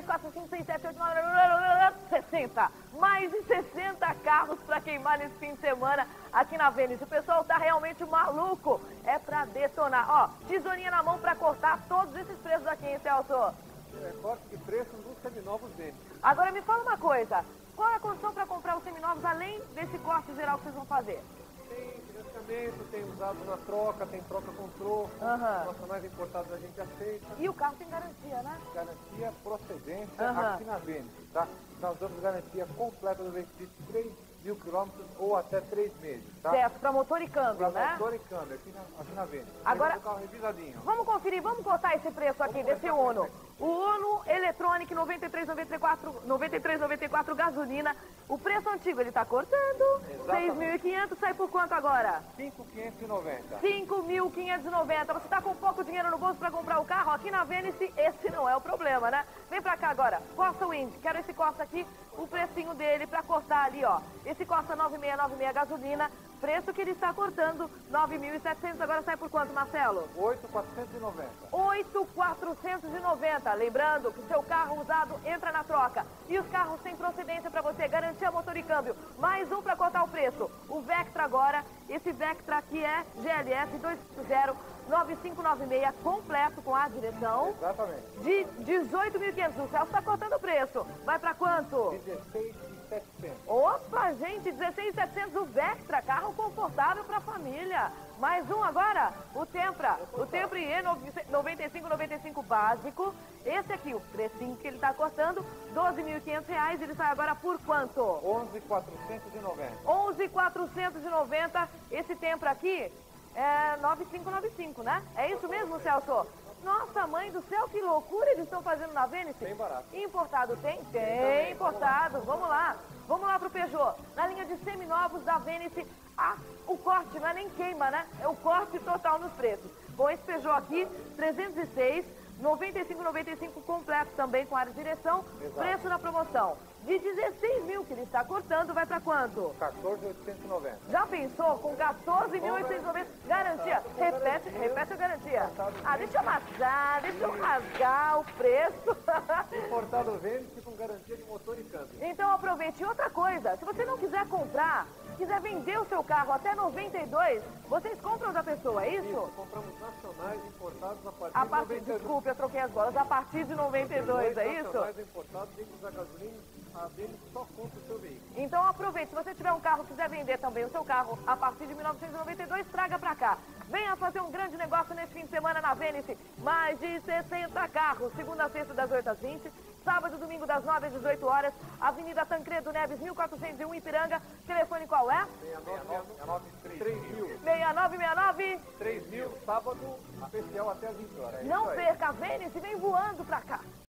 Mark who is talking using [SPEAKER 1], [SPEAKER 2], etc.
[SPEAKER 1] 3, 4, 5, 6, 7, 8, 9, 60. Mais de 60 carros para queimar nesse fim de semana aqui na Vênice. O pessoal tá realmente maluco. É para detonar. Ó, tesourinha na mão para cortar todos esses preços aqui, hein, Celso?
[SPEAKER 2] Corte de preço dos seminovos dele.
[SPEAKER 1] Agora me fala uma coisa. Qual é a condição para comprar os seminovos, além desse corte geral que vocês vão fazer?
[SPEAKER 2] Tem financiamento, tem usado na troca, tem troca com troco. Nacionais importados a gente aceita.
[SPEAKER 1] E o carro tem garantia, né?
[SPEAKER 2] Garantia, procedência aqui na Vênice, tá? Nós damos garantia completa do veículo de 3.000 quilômetros ou até 3 meses, tá?
[SPEAKER 1] Certo, para motor e câmbio, né?
[SPEAKER 2] Motor e câmbio, aqui na Vênice.
[SPEAKER 1] Agora,
[SPEAKER 2] o carro revisadinho.
[SPEAKER 1] Vamos conferir, vamos cortar esse preço aqui desse Uno. O Uno Electronic 93,94 gasolina. O preço antigo ele tá cortando. 6.500, sai por quanto agora?
[SPEAKER 2] 5.590.
[SPEAKER 1] 5.590. Você tá com pouco dinheiro no bolso para comprar o carro? Aqui na Vênice, esse não é o problema, né? Vem pra cá agora. Corsa Wind. Quero esse Corsa aqui, o precinho dele para cortar ali, ó. Esse Corsa 9696 gasolina. Preço que ele está cortando, 9.700. Agora sai por quanto, Marcelo?
[SPEAKER 2] 8.490.
[SPEAKER 1] 8.490. Lembrando que o seu carro usado entra na troca. E os carros sem procedência para você, garantia motor e câmbio. Mais um para cortar o preço. O Vectra agora, esse Vectra aqui é GLS 2.0 9596, completo com a direção.
[SPEAKER 2] Exatamente.
[SPEAKER 1] De 18.500. O Celso está cortando o preço. Vai para quanto?
[SPEAKER 2] 16.700.
[SPEAKER 1] Opa, gente, 16.700 o Vectra, carro confortável para a família. Mais um agora, o Tempra. O Tempra IE 9595 básico. Esse aqui, o precinho que ele está cortando, R$12.500. Ele sai agora por quanto?
[SPEAKER 2] 11.490.
[SPEAKER 1] 11.490. Esse Tempra aqui é 9595, né? É isso mesmo, Celso? Nossa, mãe do céu, que loucura eles estão fazendo na Vênice.
[SPEAKER 2] Bem barato.
[SPEAKER 1] Importado tem? Tem importado. Vamos lá. Vamos lá pro Peugeot. Na linha de seminovos da Vênice, o corte não é nem queima, né? É o corte total nos preços. Bom, esse Peugeot aqui, 306, 9595 completo também com área de direção.
[SPEAKER 2] Exato.
[SPEAKER 1] Preço na promoção. De 16 mil que ele está cortando, vai para quanto?
[SPEAKER 2] 14.890.
[SPEAKER 1] Já pensou? Com 14.890. Garantia. Repete a garantia. Deixa eu rasgar o preço.
[SPEAKER 2] Importado Vênice com garantia de motor e câmbio.
[SPEAKER 1] Então aproveite. Outra coisa, se você não quiser comprar, quiser vender o seu carro até 92, vocês compram da pessoa, é isso?
[SPEAKER 2] Compramos nacionais importados a partir de 92.
[SPEAKER 1] Desculpe, eu troquei as bolas. A partir de 92, é isso?
[SPEAKER 2] Nacionais importados, tem que usar gasolina, a Vênice só compra o seu veículo.
[SPEAKER 1] Então aproveite, se você tiver um carro e quiser vender também o seu carro a partir de 1992, traga pra cá. Venha fazer um grande negócio nesse fim de semana na Vênice. Mais de 60 carros, segunda a sexta das 8 às 20, sábado e domingo das 9 às 18 horas, Avenida Tancredo Neves, 1401 Ipiranga. Telefone qual é?
[SPEAKER 2] 6969 3.000, sábado, especial até às 20 horas.
[SPEAKER 1] Não perca a Vênice e vem voando pra cá.